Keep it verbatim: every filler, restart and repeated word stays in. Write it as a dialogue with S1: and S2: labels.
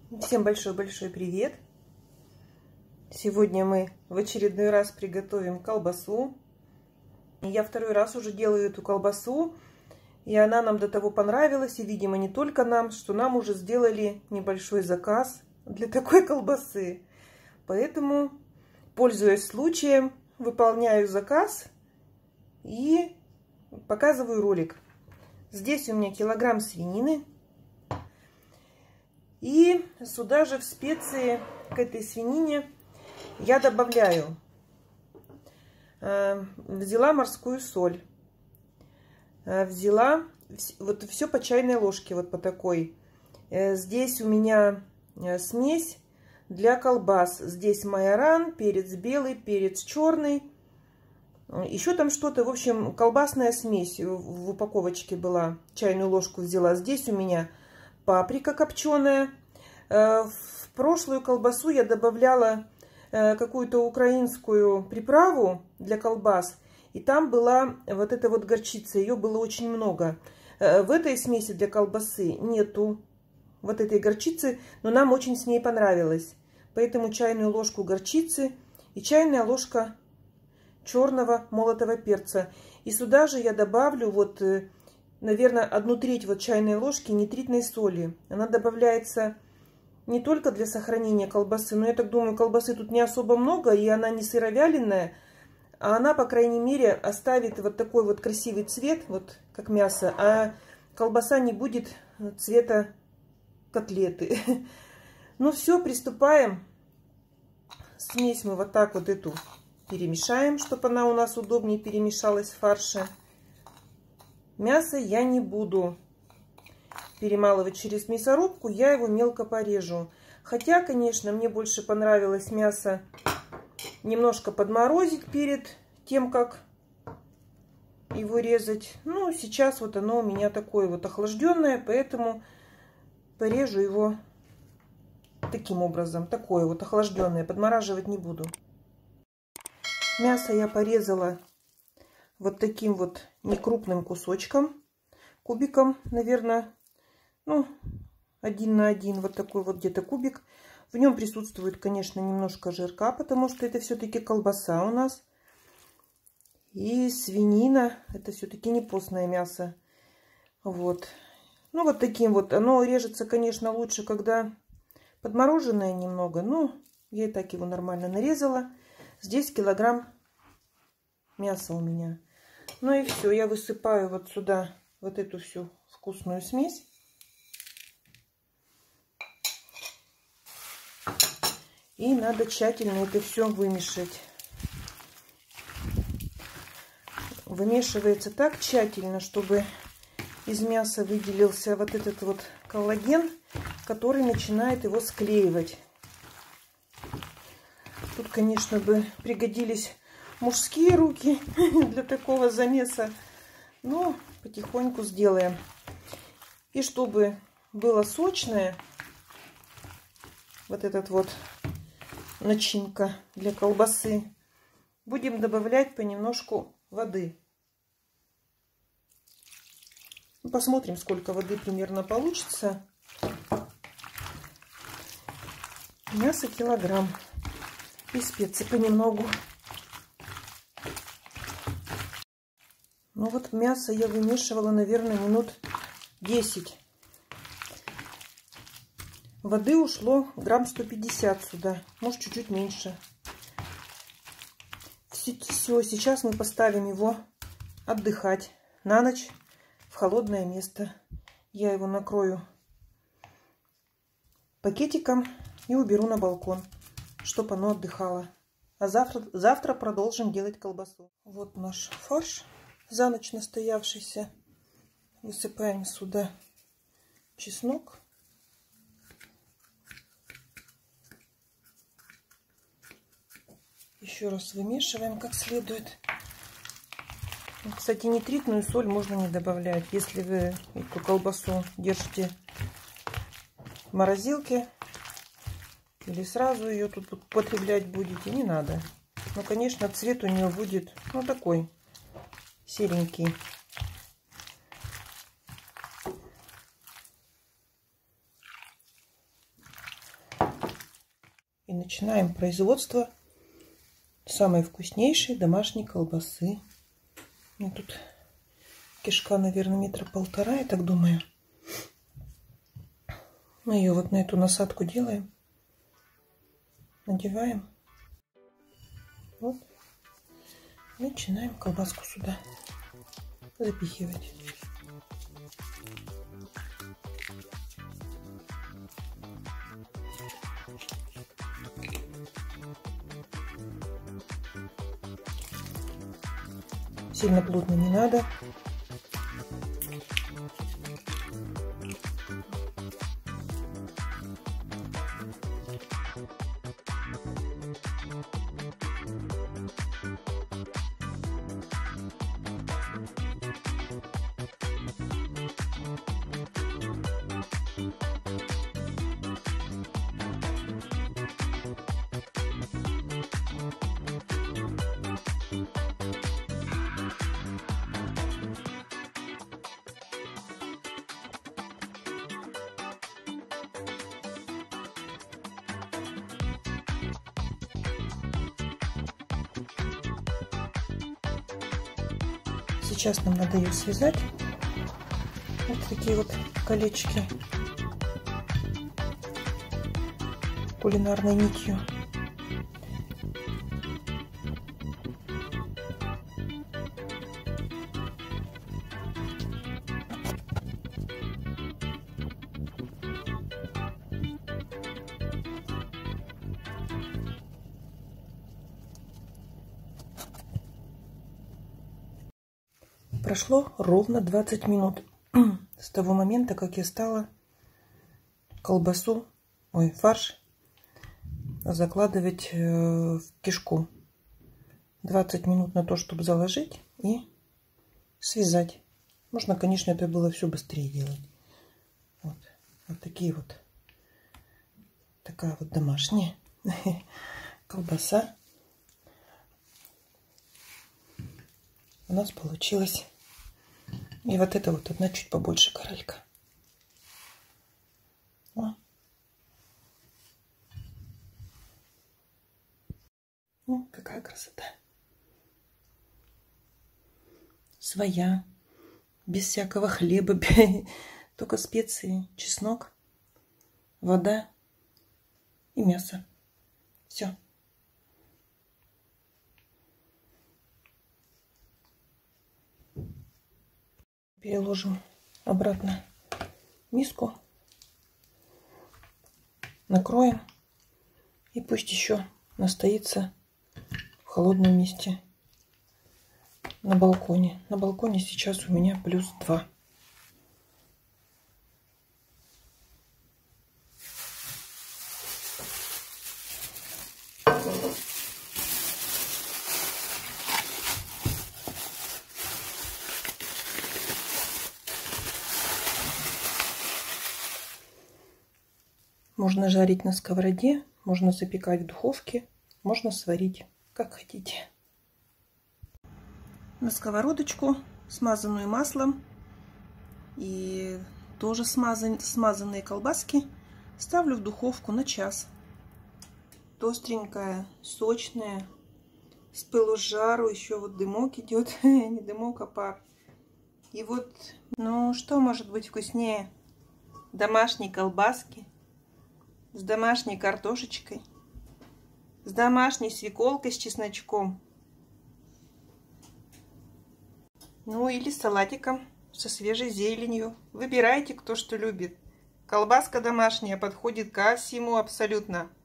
S1: Всем большой-большой привет! Сегодня мы в очередной раз приготовим колбасу. Я второй раз уже делаю эту колбасу, и она нам до того понравилась, и, видимо, не только нам, что нам уже сделали небольшой заказ для такой колбасы. Поэтому, пользуясь случаем, выполняю заказ и показываю ролик. Здесь у меня килограмм свинины. И сюда же в специи к этой свинине я добавляю. Э, взяла морскую соль. Э, взяла вот все по чайной ложке, вот по такой. Э, здесь у меня смесь для колбас. Здесь майоран, перец белый, перец черный. Еще там что-то, в общем, колбасная смесь в упаковочке была. Чайную ложку взяла. Здесь у меня паприка копченая. В прошлую колбасу я добавляла какую-то украинскую приправу для колбас. И там была вот эта вот горчица. Ее было очень много. В этой смеси для колбасы нету вот этой горчицы. Но нам очень с ней понравилось. Поэтому чайную ложку горчицы и чайная ложка черного молотого перца. И сюда же я добавлю вот... наверное, одну треть вот чайной ложки нитритной соли. Она добавляется не только для сохранения колбасы, но я так думаю, колбасы тут не особо много, и она не сыровяленая, а она, по крайней мере, оставит вот такой вот красивый цвет, вот как мясо, а колбаса не будет цвета котлеты. Ну все, приступаем. Смесь мы вот так вот эту перемешаем, чтобы она у нас удобнее перемешалась в фарше. Мясо я не буду перемалывать через мясорубку, я его мелко порежу. Хотя, конечно, мне больше понравилось мясо немножко подморозить перед тем, как его резать. Ну, сейчас вот оно у меня такое вот охлажденное, поэтому порежу его таким образом. Такое вот охлажденное, подмораживать не буду. Мясо я порезала вот таким вот некрупным кусочком, кубиком, наверное, ну, один на один, вот такой вот где-то кубик. В нем присутствует, конечно, немножко жирка, потому что это все-таки колбаса у нас. И свинина, это все-таки не постное мясо. Вот. Ну, вот таким вот. Оно режется, конечно, лучше, когда подмороженное немного. Ну, я и так его нормально нарезала. Здесь килограмм мяса у меня. Ну и все, я высыпаю вот сюда вот эту всю вкусную смесь. И надо тщательно это все вымешать. Вымешивается так тщательно, чтобы из мяса выделился вот этот вот коллаген, который начинает его склеивать. Тут, конечно, бы пригодились мужские руки для такого замеса. Но потихоньку сделаем. И чтобы было сочное, вот этот вот начинка для колбасы, будем добавлять понемножку воды. Посмотрим, сколько воды примерно получится. Мясо килограмм. И специи понемногу. Ну вот мясо я вымешивала, наверное, минут десять. Воды ушло грамм сто пятьдесят сюда. Может, чуть-чуть меньше. Все, сейчас мы поставим его отдыхать на ночь в холодное место. Я его накрою пакетиком и уберу на балкон, чтобы оно отдыхало. А завтра, завтра продолжим делать колбасу. Вот наш фарш за ночь настоявшийся. Высыпаем сюда чеснок. Еще раз вымешиваем как следует. Кстати, нитритную соль можно не добавлять. Если вы эту колбасу держите в морозилке или сразу ее тут употреблять будете, не надо. Но, конечно, цвет у нее будет, ну, такой серенький. И начинаем производство самой вкуснейшей домашней колбасы. Ну, тут кишка, наверное, метра полтора, я так думаю. Мы ее вот на эту насадку делаем. Надеваем. Вот. Начинаем колбаску сюда запихивать. Сильно плотно не надо. Сейчас нам надо ее связать. Вот такие вот колечки кулинарной нитью. Прошло ровно двадцать минут с того момента, как я стала колбасу, ой, фарш закладывать в кишку. двадцать минут на то, чтобы заложить и связать. Можно, конечно, это было все быстрее делать. Вот, вот такие вот, такая вот домашняя колбаса у нас получилась. И вот это вот одна чуть побольше королька. О. Ну, какая красота. Своя, без всякого хлеба, только специи, чеснок, вода и мясо. Все. Переложим обратно в миску, накроем и пусть еще настоится в холодном месте на балконе. На балконе сейчас у меня плюс два. Можно жарить на сковороде, можно запекать в духовке, можно сварить, как хотите. На сковородочку, смазанную маслом и тоже смазан, смазанные колбаски, ставлю в духовку на час. Остренькая, сочная, с пылу с жару, еще вот дымок идет, не дымок, а пар. И вот, ну что может быть вкуснее домашней колбаски? С домашней картошечкой, с домашней свеколкой с чесночком. Ну или с салатиком со свежей зеленью. Выбирайте, кто что любит. Колбаска домашняя подходит ко всему абсолютно.